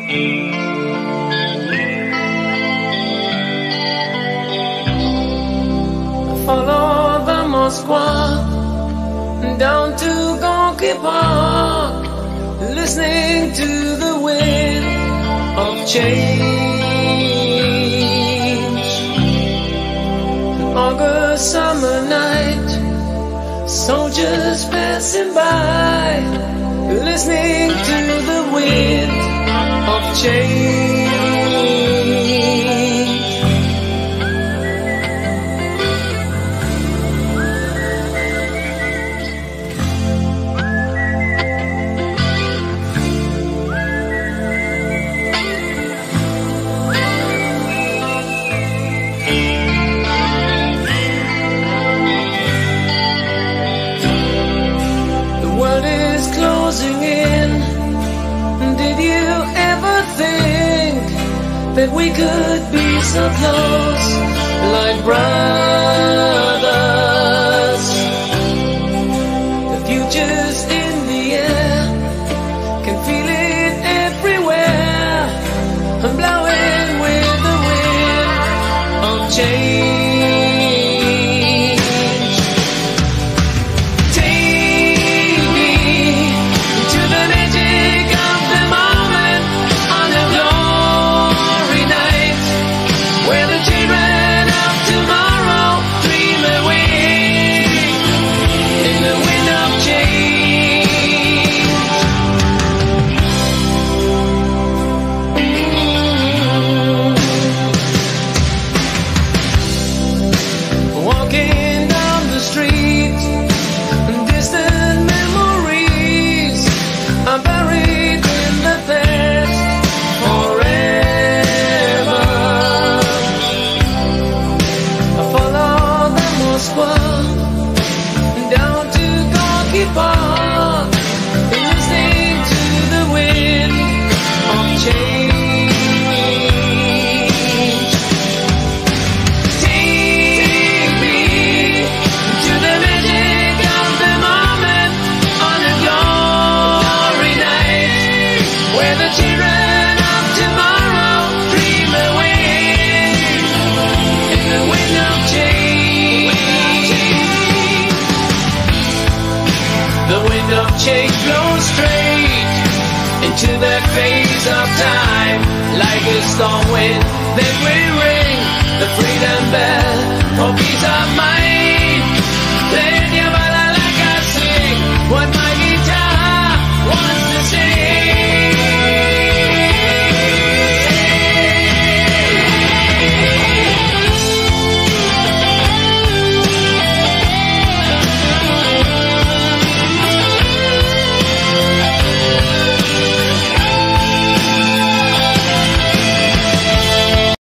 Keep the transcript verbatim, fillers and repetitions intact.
Follow the Moskva down to Gorky Park, listening to the wind of change. An August summer night, soldiers passing by, listening to the wind of change. That we could be so close, like brothers. The future's in the air, can feel it everywhere. I'm blowing with the wind of change. Take me to the magic of the moment on a glory night, where the children of tomorrow dream away in the wind of change. Walking down the street, distant memories are buried in the past forever. I follow the Moskva down to Gorky Park, listening to the wind of change. Take me to the magic of the moment on a glory night, where the children of tomorrow dream away in the wind of change. The wind of change blows straight into that phase of time, like a storm wind that will ring the freedom bell for peace of mind.